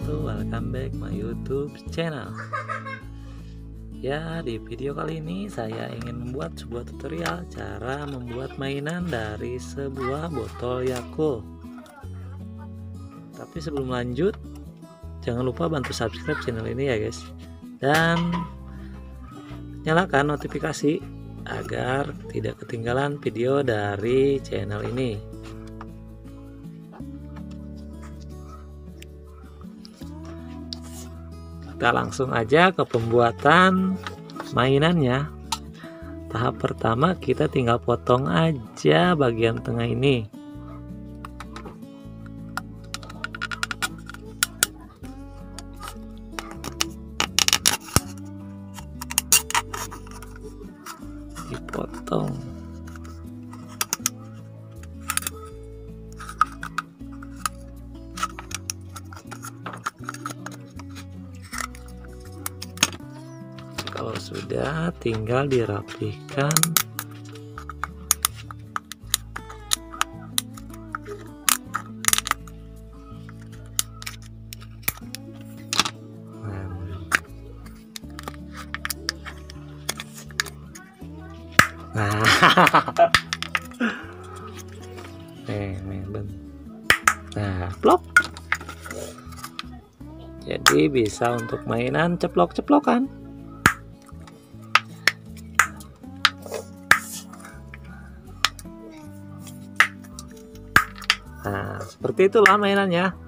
wabarakatuh. Welcome back my YouTube channel. Ya, di video kali ini saya ingin membuat sebuah tutorial cara membuat mainan dari sebuah botol Yakult. Tapi sebelum lanjut, jangan lupa bantu subscribe channel ini ya guys, dan nyalakan notifikasi agar tidak ketinggalan video dari channel ini. Kita langsung aja ke pembuatan mainannya. Tahap pertama, kita tinggal potong aja bagian tengah ini. Dipotong. Kalau sudah, tinggal dirapikan. Nah, plop. Jadi bisa untuk mainan ceplok-ceplokan. Nah, seperti itulah mainannya.